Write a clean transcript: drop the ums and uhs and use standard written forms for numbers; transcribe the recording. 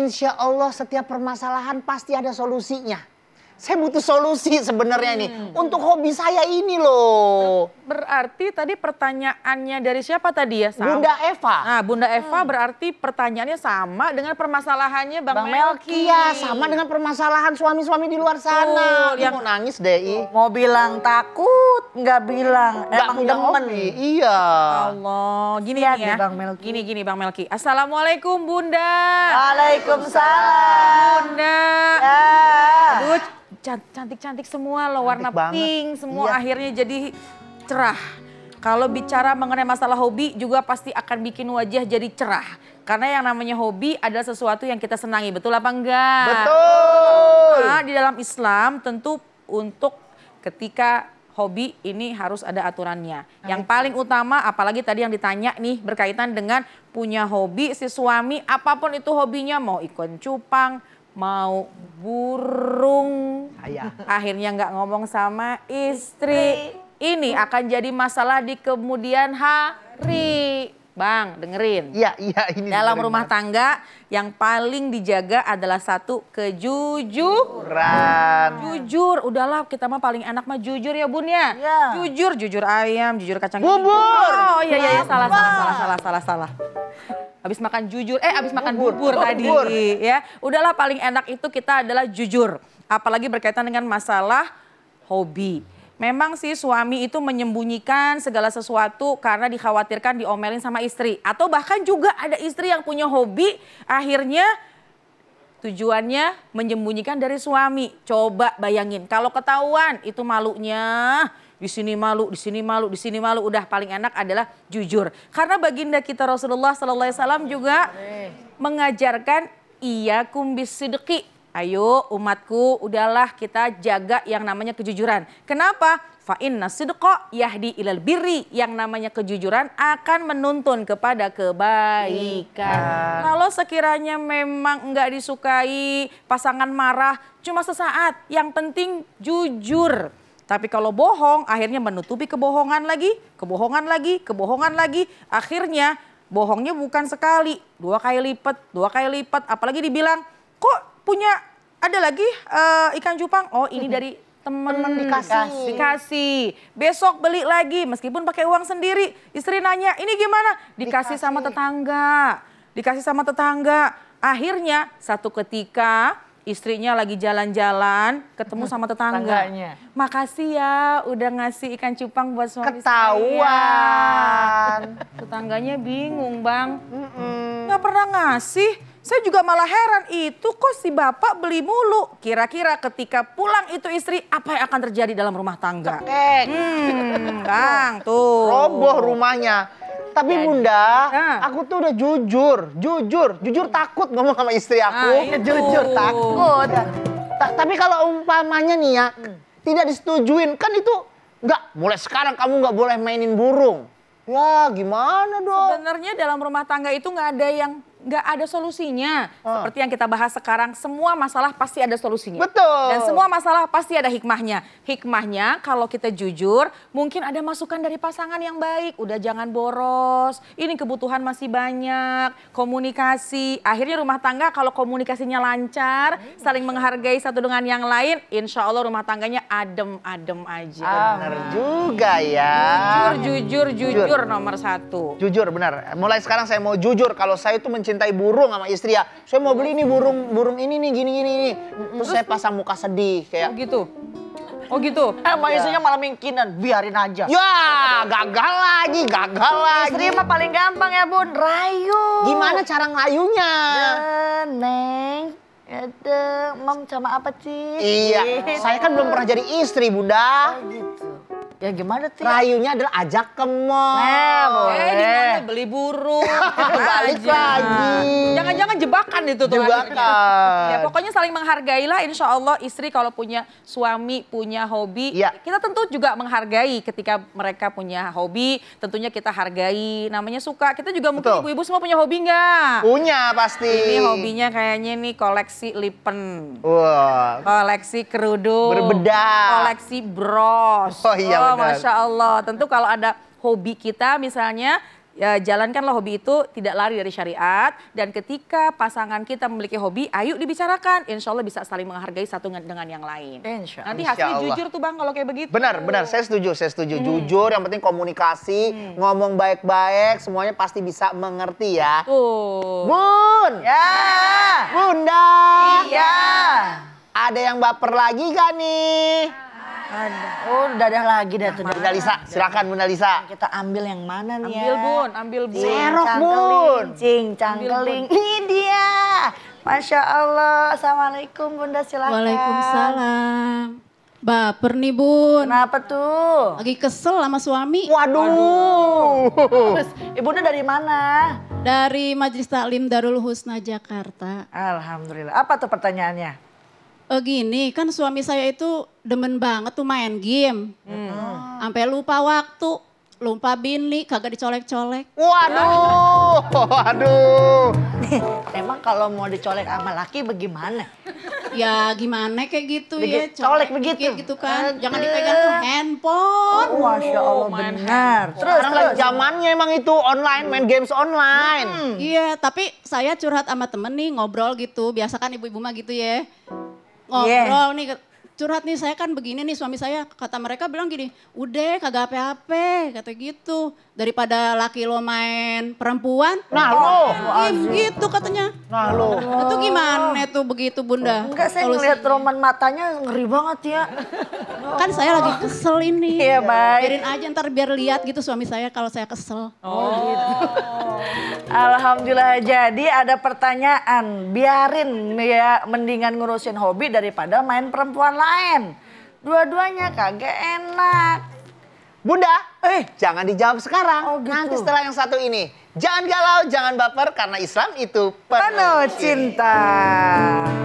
insya Allah setiap permasalahan pasti ada solusinya. Saya butuh solusi sebenarnya nih untuk hobi saya ini loh. Berarti tadi pertanyaannya dari siapa tadi ya? Bunda Eva. Nah, Bunda Eva berarti pertanyaannya sama dengan permasalahannya Bang Melki. Iya, sama dengan permasalahan suami-suami di luar sana. Yang mau nangis deh. Mau bilang takut, nggak bilang. Nggak Emang punya demen. hobi. Iya. Allah, gini Lihat nih ya. deh, Bang Melki. Gini Bang Melki. Assalamualaikum Bunda. Waalaikumsalam. Bunda. Ya. Aduh, cantik-cantik semua loh, warna banget. pink semua Iya. akhirnya jadi cerah. Kalau bicara mengenai masalah hobi juga pasti akan bikin wajah jadi cerah. Karena yang namanya hobi adalah sesuatu yang kita senangi, betul apa enggak? Betul. Nah, di dalam Islam tentu untuk ketika hobi ini harus ada aturannya. Yang paling utama apalagi tadi yang ditanya nih berkaitan dengan punya hobi si suami, apapun itu hobinya, mau ikan cupang, mau burung, akhirnya nggak ngomong sama istri. Ini akan jadi masalah di kemudian hari. Bang, dengerin. Iya, ini Dalam dengerin rumah banget. tangga yang paling dijaga adalah satu, kejujuran. Jujur, udahlah kita mah paling enak mah jujur ya Bun ya. Iya. Jujur ayam, jujur kacang Bubur. hijau. Oh iya, salah. Habis makan jujur, habis makan bubur tadi ya. Udahlah paling enak itu kita adalah jujur. Apalagi berkaitan dengan masalah hobi. Memang sih suami itu menyembunyikan segala sesuatu karena dikhawatirkan diomelin sama istri. Atau bahkan juga ada istri yang punya hobi akhirnya tujuannya menyembunyikan dari suami. Coba bayangin kalau ketahuan itu malunya. Di sini malu, di sini malu, di sini malu. Udah paling enak adalah jujur. Karena baginda kita Rasulullah SAW juga mengajarkan iyakum bisidqi. Ayo umatku, udahlah kita jaga yang namanya kejujuran. Kenapa? Fa inna sidqa yahdi ilal birri. Yang namanya kejujuran akan menuntun kepada kebaikan. Kalau sekiranya memang enggak disukai, pasangan marah, cuma sesaat. Yang penting jujur. Tapi kalau bohong, akhirnya menutupi kebohongan lagi, kebohongan lagi, kebohongan lagi. Akhirnya bohongnya bukan sekali, 2 kali lipat. Apalagi dibilang, kok punya ada lagi ikan cupang? Oh ini dari temen dikasih. Besok beli lagi meskipun pakai uang sendiri. Istri nanya, ini gimana? Dikasih sama tetangga. Akhirnya satu ketika istrinya lagi jalan-jalan ketemu sama tetangganya. Makasih ya udah ngasih ikan cupang buat suami Ketahuan. saya. Tetangganya bingung Bang. Nggak pernah ngasih. Saya juga malah heran, itu kok si bapak beli mulu. Kira-kira ketika pulang itu istri, apa yang akan terjadi dalam rumah tangga? Bang, tuh. Roboh rumahnya. Tapi Bunda, aku tuh udah jujur takut ngomong sama istri aku. Jujur takut. Tapi kalau umpamanya nih ya, tidak disetujuin, kan itu nggak, mulai sekarang kamu nggak boleh mainin burung. Ya gimana dong? Sebenarnya dalam rumah tangga itu nggak ada solusinya. Seperti yang kita bahas sekarang, semua masalah pasti ada solusinya. Betul. Dan semua masalah pasti ada hikmahnya. Hikmahnya kalau kita jujur, mungkin ada masukan dari pasangan yang baik. Udah jangan boros, ini kebutuhan masih banyak. Komunikasi, akhirnya rumah tangga kalau komunikasinya lancar, saling menghargai satu dengan yang lain, insya Allah rumah tangganya adem-adem aja. Bener juga ya. Jujur nomor 1. Jujur benar. Mulai sekarang saya mau jujur kalau saya itu mencintai burung sama istri ya. Saya mau beli ini burung ini nih gini. Terus saya pasang muka sedih kayak. Oh gitu. Emang istrinya malah mingkinan, biarin aja. Ya gagal lagi. Istri mah paling gampang ya Bun, rayu. Gimana cara ngelayunya? Neng, ada mam sama apa sih? Iya, saya kan belum pernah jadi istri Bunda. Gitu. Ya gimana sih? Rayunya adalah ajak ke mall. Boleh. Di mana beli burung. Balik lagi. Jangan-jangan jebakan itu tuh. Jebakan. Ya pokoknya saling menghargailah, insya Allah istri kalau punya suami, punya hobi. Ya. Kita tentu juga menghargai ketika mereka punya hobi. Tentunya kita hargai, namanya suka. Kita juga mungkin ibu-ibu semua punya hobi nggak? Punya pasti. Ini hobinya kayaknya nih koleksi lipen. Wah. Koleksi kerudung. Berbedak. Koleksi bros. Oh iya benar. Masya Allah. Tentu kalau ada hobi kita misalnya Ya, jalankanlah hobi itu tidak lari dari syariat. Dan ketika pasangan kita memiliki hobi, ayo dibicarakan. Insya Allah bisa saling menghargai satu dengan yang lain. Insya Allah. Nanti hasilnya jujur tuh Bang kalau kayak begitu. Benar, saya setuju. Jujur, yang penting komunikasi, ngomong baik-baik, semuanya pasti bisa mengerti ya. Tuh. Bun! Ya. Bunda! Iya. Ada yang baper lagi gak nih? Ada. Oh, dadah lagi dah tuh. Bunda Lisa, silakan Bunda Lisa. Kita ambil yang mana nih Ambil ya? Bun, ambil Bun. Serok, Bun. Cing, cangkeling. Ini dia. Masya Allah. Assalamualaikum Bunda, silakan. Waalaikumsalam. Baper nih Bun. Kenapa tuh? Lagi kesel sama suami. Waduh. Terus, Ibunda dari mana? Dari Majelis Taklim Darul Husna Jakarta. Alhamdulillah. Apa tuh pertanyaannya? Gini, kan suami saya itu demen banget tuh main game. Sampai lupa waktu, lupa bini, kagak dicolek-colek. Waduh. Emang kalau mau dicolek sama laki bagaimana? Ya gimana kayak gitu ya. Colek begitu? dikit gitu kan. Jangan dipegang tuh handphone. Oh, Masya Allah benar. Sekarang lagi zamannya emang itu online, main games online. Iya, tapi saya curhat sama temen nih, ngobrol gitu. Biasa kan ibu-ibu mah gitu ya. Ngobrol nih, curhat nih saya kan begini nih suami saya. Kata mereka bilang gini, udah kagak apa-apa, kata gitu. Daripada laki lo main perempuan. Nah lo. Gitu katanya. Nah lo. Itu gimana tuh begitu Bunda? Enggak, saya ngeliat roman matanya ngeri banget ya. Kan saya lagi kesel ini. Iya, baik. Biarin aja ntar biar lihat gitu suami saya kalau saya kesel. Alhamdulillah, jadi ada pertanyaan. Biarin ya, mendingan ngurusin hobi daripada main perempuan lain. Dua-duanya kagak enak. Bunda, jangan dijawab sekarang. Oh, gitu. Nanti setelah yang satu ini. Jangan galau, jangan baper karena Islam itu Penuh cinta.